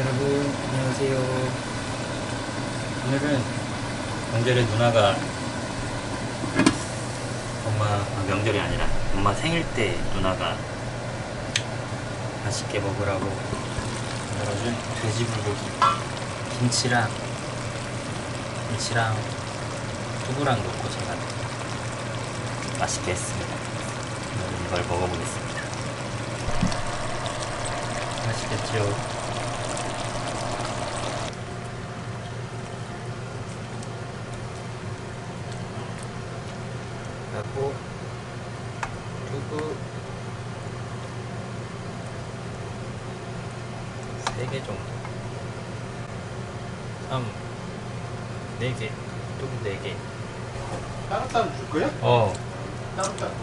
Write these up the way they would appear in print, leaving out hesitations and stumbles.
여러분 안녕하세요. 오늘은 명절에 누나가 명절이 아니라 엄마 생일 때 누나가 맛있게 먹으라고 만들어준 돼지불고기 김치랑 두부랑 넣고 제가 맛있게 했습니다. 오늘은 이걸 먹어보겠습니다. 맛있겠죠? 하고 두부 3개 정도 4개 두부 4개 따로따로 줄 거야? 따로따로.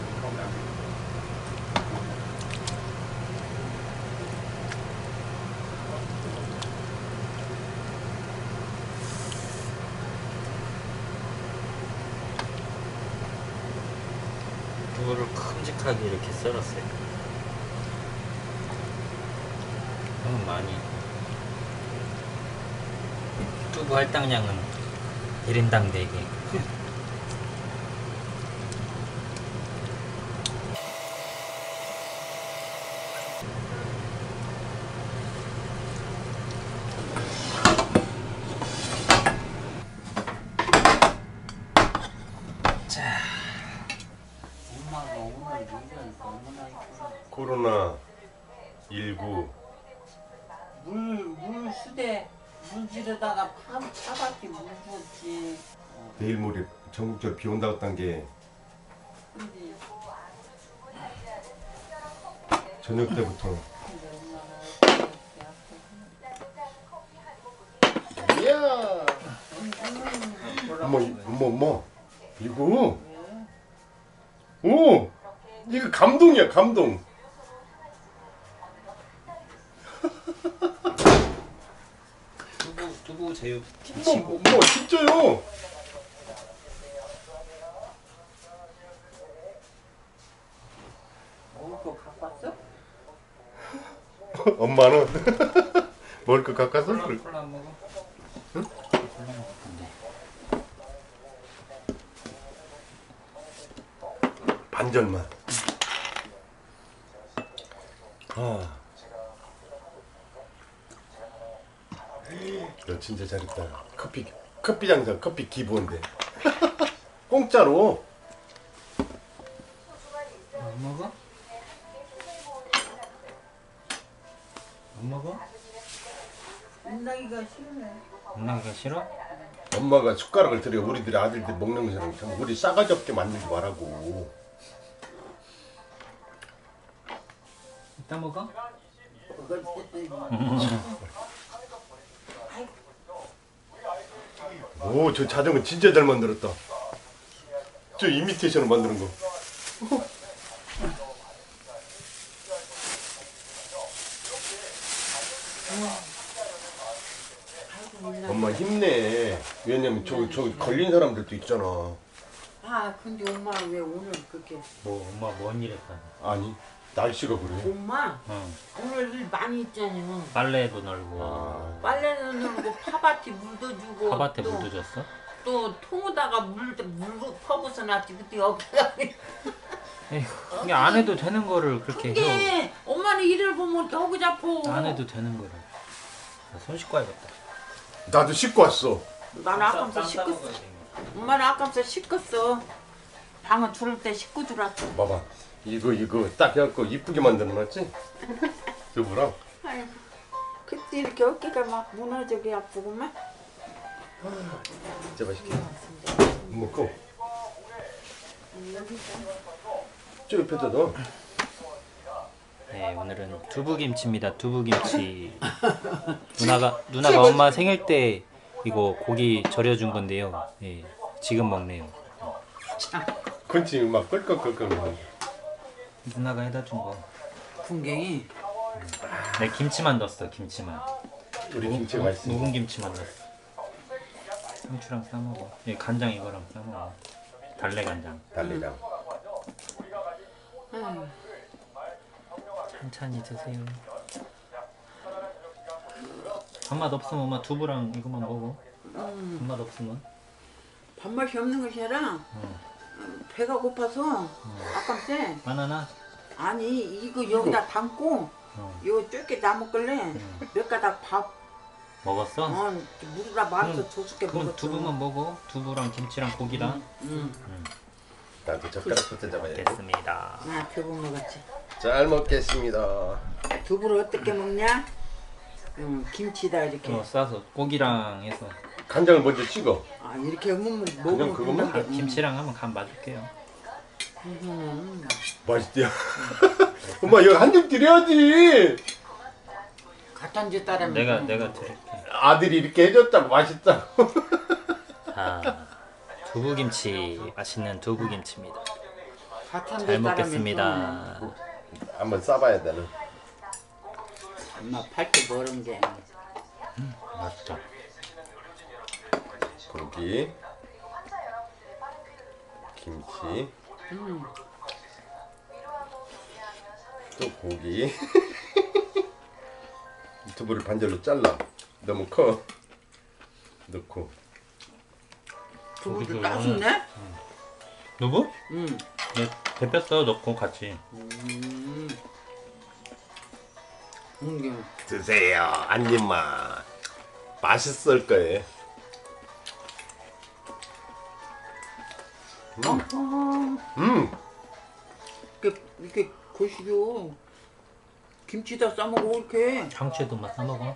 두부를 큼직하게 이렇게 썰었어요. 너무 많이. 두부 할당량은 1인당 4개. 자. 코로나19 물수대 물지르다가 파밭이 물 줬지. 내일 모레 전국적으로 비 온다고 했던 게 근데 저녁 때부터 이야 어머 이거 오 이거 감동이야 감동. 두부 제육 김치. 뭐 진짜요? 먹을 거 갖고 왔어? 엄마는 먹을 거 갖고 왔어? 콜라 안 먹어? 응? 콜라 먹을 건데. 반절만. 너 진짜 잘했다. 커피 장사 커피 기부인데 공짜로. 안 먹어? 안 먹어? 은나기가 싫네. 엄마가 싫어? 엄마가 숟가락을 들여 우리들이 아들들 먹는 것처럼 참 우리 싸가지 없게 만들지 말라고. 이따 먹어? 오, 저 자전거 진짜 잘 만들었다. 저 이미테이션을 만드는 거. 엄마 힘내. 왜냐면 저 걸린 사람들도 있잖아. 아 근데 엄마 왜 오늘 그렇게? 뭐 엄마 뭔 일 했다니? 아니 날씨가 그래. 엄마 응. 오늘 일 많이 있잖아. 빨래도 널고 빨래는 늘고 파밭에 물도 주고. 파밭에 또, 물도 줬어? 또 통에다가 물 퍼부서 놨지 그때 여기다가. 에휴, 이게 안 해도 되는 거를 그렇게 해. 근데 엄마는 일을 보면 이렇게 허구 잡고. 안 해도 되는 거를. 나 손 씻고 와야겠다. 나도 씻고 왔어. 나는 아까부터 씻었어. 엄마는 아까부터 씻었어. 방은 줄을 때 씻고 줄었어. 봐봐. 이거 딱 해갖고 이쁘게 만들어놨지? 두부랑. 아이고, 그때 이렇게 어깨가 막 무너지게 아프구만. 진짜 맛있게 먹고 저 옆에다 넣어. 네, 오늘은 두부김치입니다. 두부김치. 누나가 엄마 생일 때 이거 고기 절여준 건데요. 예, 지금 먹네요. 건치 막 껄껄껄껄. 누나가 해다 준 거. 군갱이. 네, 김치만 넣었어. 김치만. 우리 김치가 맛있어. 묵은 김치만 넣었어. 상추랑 싸 먹어. 예, 간장 이거랑 싸 먹어. 달래 간장. 달래장. 천천히 드세요. 밥맛 없으면 엄마 두부랑 이것만 먹어. 밥맛 없으면. 밥맛이 없는 것이라 배가 고파서 아깝대. 바나나? 아니 이거 여기다 담고 이거 쫄게 남았길래 몇 가닥 밥 먹었어? 물에다 말아서 조숙게 그럼 먹었어. 두부만 먹어. 두부랑 김치랑 고기랑. 나도 젓가락부터 잡아야 돼. 됐습니다. 나 두부 먹었지. 잘 먹겠습니다. 두부를 어떻게 먹냐? 김치다 이렇게. 싸서 고기랑 해서. 간장을 먼저 찍어. 이렇게 먹으면 그거만 아, 김치랑 한번 간 맞을게요. 맛있대요. 엄마 여기 한 입 드려야지. 갖다 줄 따르면 내가 드릴게. 아들이 이렇게 해줬다고 맛있다고. 자, 두부김치 맛있는 두부김치입니다. 갖다 줄 잘 따르면 먹겠습니다. 한번 싸봐야 되는. 엄마 팔도 모른 게. 맛있다. 고기, 김치, 또 고기. 두부를 반절로 잘라. 너무 커. 넣고. 두부도 따숩네? 두부? 응. 네, 데폈어 넣고 같이. 드세요. 한 입만. 맛있을 거예요. 이렇게 거시죠. 김치다 싸먹어 이렇게. 상추에도 맛 싸먹어.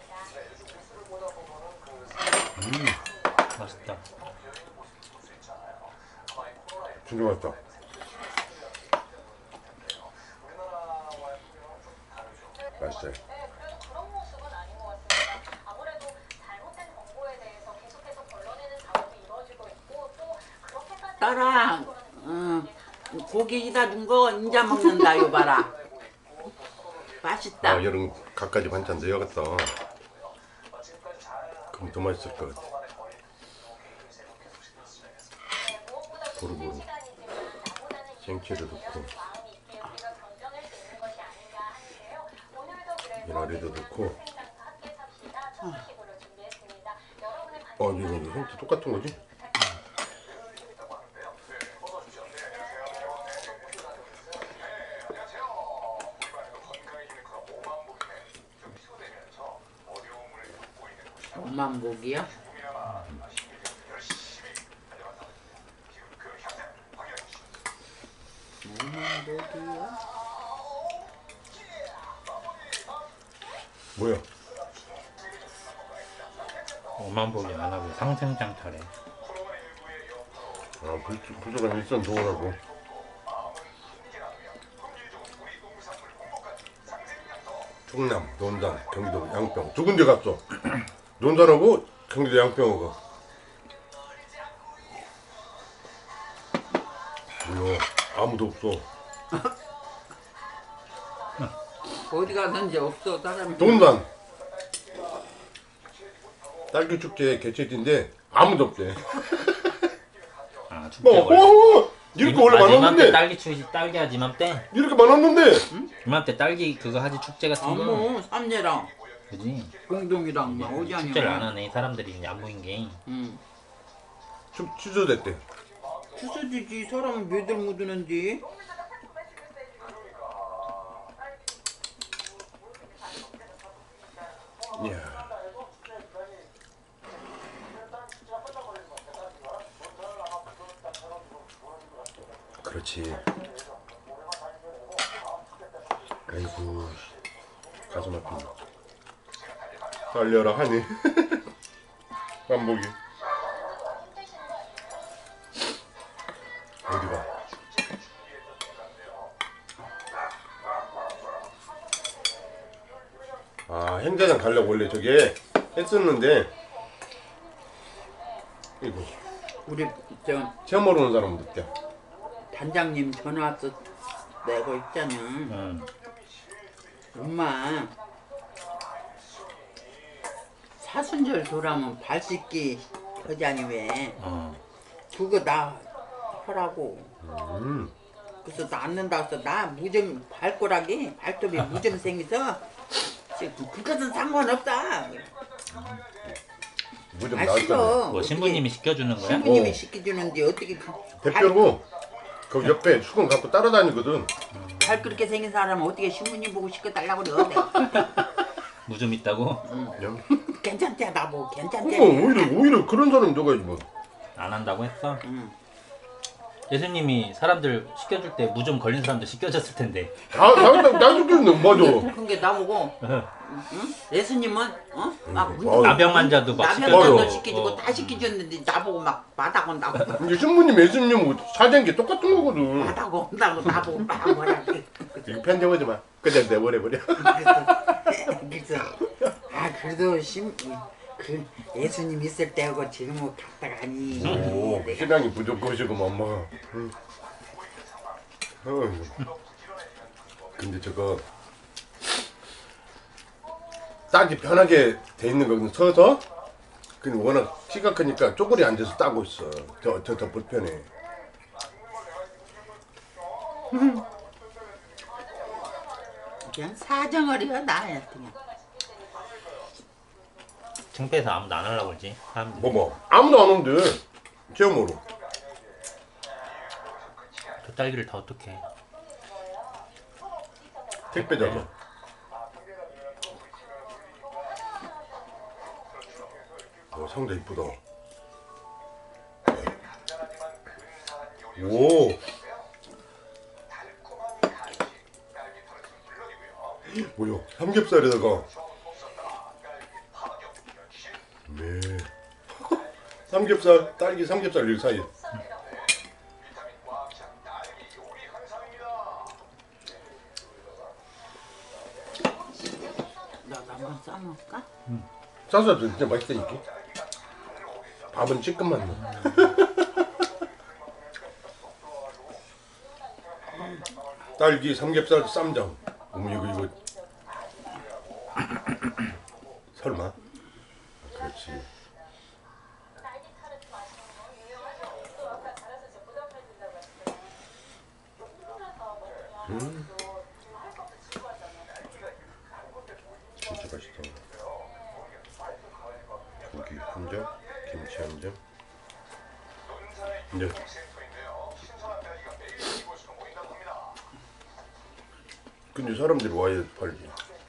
맛있다. 진짜 맛있다. 맛있어요. 그런 모습은 아닌 것 같습니다. 아무래도 잘못된 정보에 대해서 계속해서 걸러내는 작업이 이루어지고 있고 또 그렇게까지 딸아, 고기에다 둔 거 인자 먹는다 요 봐라. 맛있다. 여름 갖가지 반찬 넣어야겠다. 그럼 더 맛있을 것 같아. 보르보르 생채를 넣고 미나리도 넣고. 이거 생채 똑같은 거지? 오만복이야? 오만복이야? 뭐야? 오만복이 안 하고 상생장탈해. 부족한 일선 좋으라고. 충남, 논산, 경기도 양평 두 군데 갔어. 논산하고 경기도 양평하고. 뭐야? 아무도 없어. 어디 가는지 없어 사람이. 논산 딸기 축제 개최지인데 아무도 없대. 아, 축제 원래. 이렇게 원래 많았는데. 딸기 추지 딸기 하지 이맘때. 이렇게 많았는데. 이맘때 딸기 그거 하지 축제 같은 거. 어머 삼례랑 그지? 공동이랑 막 어디 아니야. 축제를 안 하네 사람들이 이제 안 모인 게. 취소됐대. 추서지지 사람은 몇들 묻는지. 이야. 그렇지. 아이고 가슴 아프네. 살려라 하니. 만복이 어디가? 행사장 가려고 원래 저게 했었는데 이거 우리 저 체험하러 온 사람은 늦게. 단장님 전화 왔어 내고 있잖아. 엄마 사순절 돌아면 발 씻기 하자니 왜 그거 나 하라고. 그래서 나 안 는다 해서 나 무좀 발꼬락이 발톱이 무좀 생겨서 그것은 상관없다. 무좀 아 나을 싫어. 건데. 뭐 신부님이 시켜주는 거야? 신부님이 어. 시켜주는데 어떻게 대표고 그 옆에 수건 갖고 따라다니거든. 발 그렇게 생긴 사람은 어떻게 신부님 보고 시켜달라고 그래? 내가. 무좀 있다고? 괜찮대 나보고 괜찮대. 오히려 그런 사람 누가 뭐. 안 한다고 했어? 응. 예수님이 사람들 시켜줄 때 무좀 걸린 사람들 시켜줬을 텐데. 나 죽겠네. 맞아. 그게 나보고 응? 예수님은 막 나병 환자도 막 나병도 맞아. 시켜주고 다 시켜줬는데 나보고 막 마다곤다고 이제 신부님, 예수님 사는 게 똑같은 거거든. 마다곤다고 나보고 막 뭐라 그래. 이거 편집하지 마. 그냥 내버려버려. 그래서 그래도 그 예수님 있을 때하고 지금은 갔다 가니. 오, 신앙이 부족하시고 엄마가. 근데 저거 따기 편하게 돼 있는 거는 서서 그냥 워낙 키가 크니까 쪼그리 앉아서 따고 있어. 더 불편해. 그냥 사정어리가 나야 그냥. 창피해서 아무도 안 하려고 그러지 사람들이. 뭐 아무도 안 오는데 체험으로. 저 딸기를 다 어떡해. 택배잖아. 상자 이쁘다. 오. 뭐야? 삼겹살에다가. 네. 삼겹살, 딸기 삼겹살 여기 사이. 너도 한번 싸먹을까? 싸서 진짜 맛있다 이게. 밥은 찌끔만 넣어. 딸기 삼겹살 쌈장. 이거 설마? 그렇지. 진짜 맛있다. 고기 한 점, 김치 한 점. 이제 근데 사람들이 와야 팔지.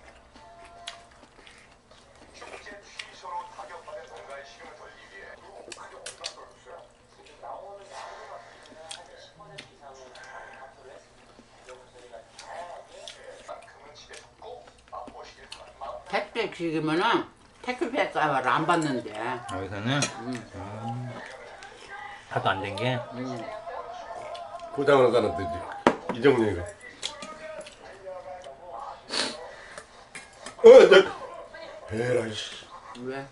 택배 지금은 택배 값을 안 받는데. 여기서는 하도 안 된 게. 포장을 가는데 이정리가. 에라이씨. 왜?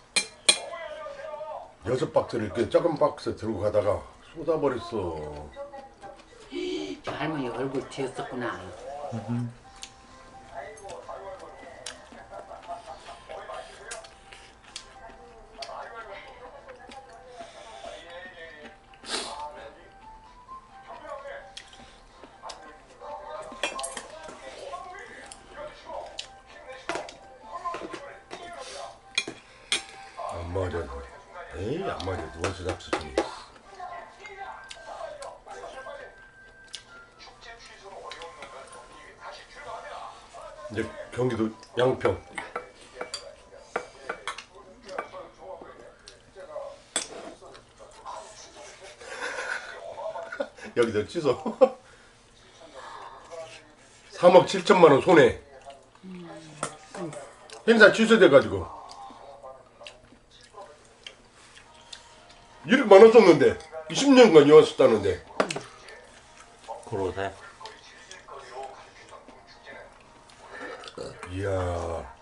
6박스를 이렇게 작은 박스 들고 가다가 쏟아버렸어. 할머니 얼굴 뒤었었구나. 안 맞아. 에이 안 맞아. 원수 잡수 중에. 이제 경기도 양평. 여기서 취소. 3억 7천만 원 손해. 행사 취소돼가지고. 이렇게 많았었는데 20년간 이었었다는데. 그러세. 이야.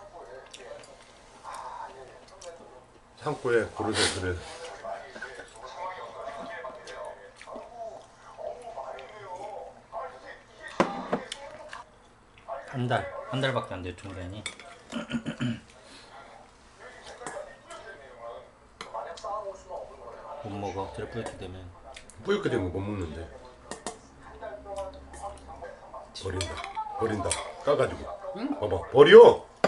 창고에 고르세 그래. 한 달밖에 안 돼 총장이. 못 먹어. 저를 뿌옇게 되면. 뿌옇게 되면 못 먹는데. 버린다. 까가지고. 봐봐. 버려.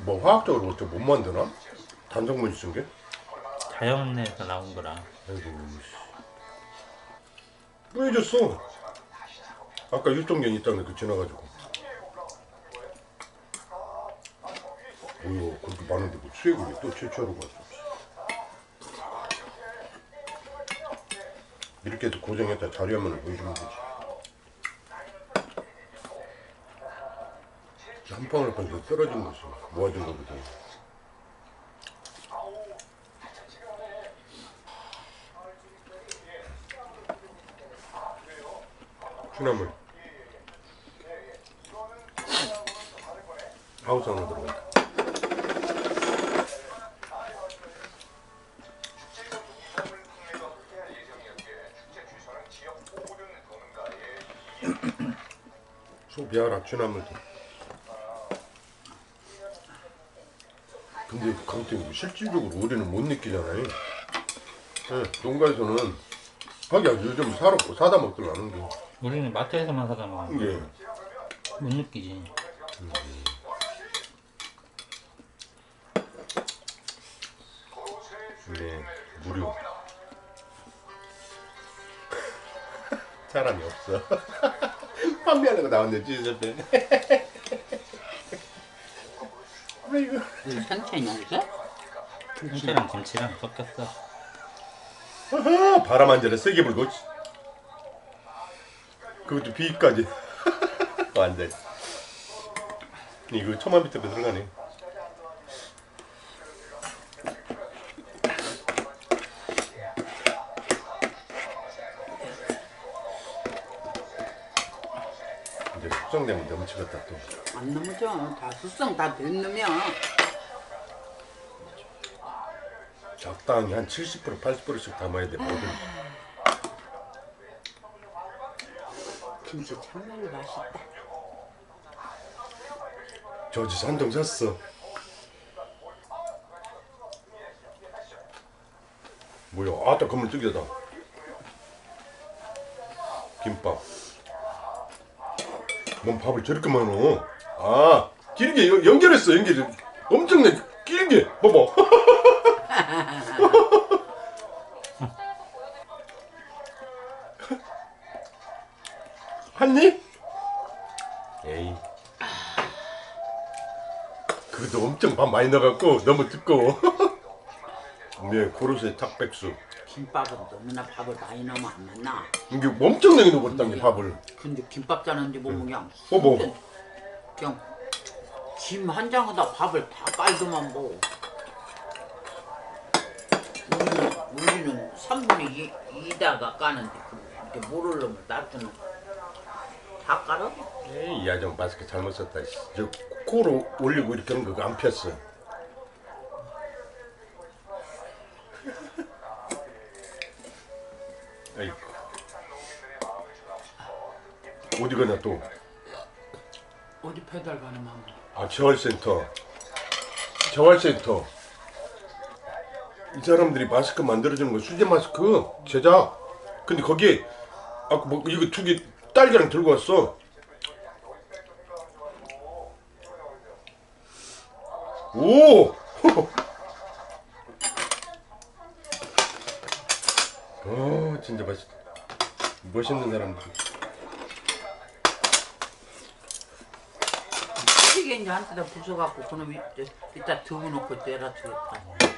뭐 화학적으로 어떻게 못 만드나? 단성분이 쓴 게? 자연에서 나온 거라. 아이고 뿌해졌어. 아까 유통기한 있다는데 그 지나가지고. 뭐야 그렇게 많은데 뭐 수액을 또 채취하러 갔어. 이렇게 해서 고정했다 자료화면을 보여주면 되지. 한 방울 한 방울 떨어진 거지. 모아진 거거든. 추나물 하우스 안으로 들어간다. 소비하라 추나물도. 근데 강땡이 실질적으로 우리는 못 느끼잖아요. 네, 농가에서는 하기야 요즘 사다 먹더라는 게. 우리는 마트에서만 사다 먹는 예. 못 느끼지. 네, 무료. 사람이 없어. 판매하려고 나왔네, 찌즈배. 아이고. 생채냐 이게? 김치랑 김치랑 섞였어. 아하, 바람 한 잔에 세게 불고. 그것도 비까지. 완전. 이거 초만 밑에 들어가네. 이제 숙성되면 넘치겠다 또. 안 넘어져. 다 숙성 다 된 놈이야. 적당히 한 70% 80%씩 담아야 돼 뭐든. 김치 참말로 맛있다. 저지 산동 샀어. 뭐야? 아따 건물 특이하다. 김밥. 뭔 밥을 저렇게 많어? 아 길게 연결했어. 연결 엄청나게 길게. 봐봐. 한 입? 에이. 그것도 엄청 밥 많이 넣어갖고 너무 두꺼워. 네, 고로쇠 탁백수. 김밥은 너무나 밥을 많이 넣으면 안 맞나? 이게 엄청나게 넣어버렸다니 밥을. 근데 김밥 짜는데 뭐 그냥 뭐. 그냥 김 한 장에다 밥을 다 깔더만 뭐. 우리는 3분의 2다가 까는데 그렇게 모르려면 놔두는 다 깔아? 에이, 이 아줌마 마스크 잘못 썼다. 저 코로 올리고 이렇게 하는 거 안 폈어. 아이고. 어디 가냐 또? 어디 배달 가는 맘. 아, 재활센터. 재활센터. 이 사람들이 마스크 만들어주는 거 수제 마스크 제작. 근데 거기에 아까 뭐 이거 2개 딸기랑 들고 왔어. 오! 진짜 멋있는 사람들. 찌개 이제 한테다 부숴갖고 그놈 이따 두부 넣고 때려주겠다.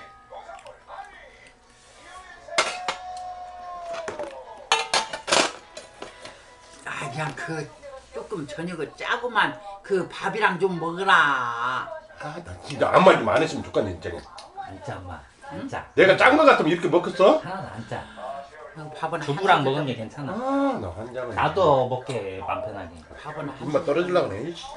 아 그냥 그 조금 저녁을 짜고만 그 밥이랑 좀 먹으라. 아, 나 진짜 아무 말 좀 안 했으면 좋겠네 진짜. 안 짜, 엄마. 안 짜. 내가 짠 거 같으면 이렇게 먹겠어? 하나도 안 짜. 밥은 두부랑 한 먹은 게 괜찮아. 아, 나 환장해. 나도 먹게 맘 편하게. 밥은 한 입맛 떨어질라 그래. 이씨.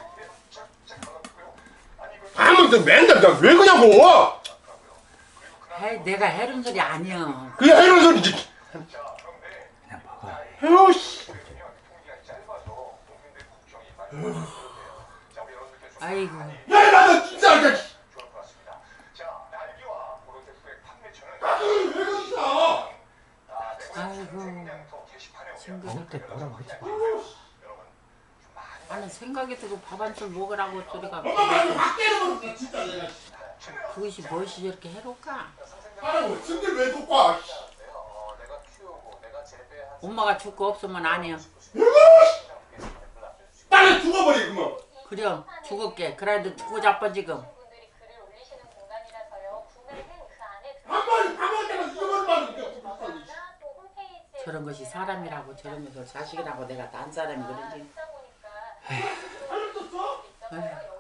아무튼 맨날 나 왜 그냐고! 내가 해른 소리 아니야. 그게 이런 소리지. 그냥 먹어. 아유 씨. 아이고. 야, 나 진짜. 왜 그러시나? 아이고. 먹을 때 뭐라고 하지 마. 나는 생각이 들고 밥 한 술 먹으라고 소리가 그것이 무엇이 저렇게 해로울까? 아유 승질 왜 돋고 엄마가 줄 거 없으면 안 해요. 빨리 죽어버리 그만. 그래 죽을게. 그래도 죽고 자빠 지금. 분들이 글을 올리시는 공간이라서요. 구매는 그 안에 한 마리 밥 먹을 때는 죽어버리면 들어가거나 또 홈페이지에 저런 것이 사람이라고 저런 거 자식이라고 내가 딴 사람이 그러지. 하다 보니까 아휴.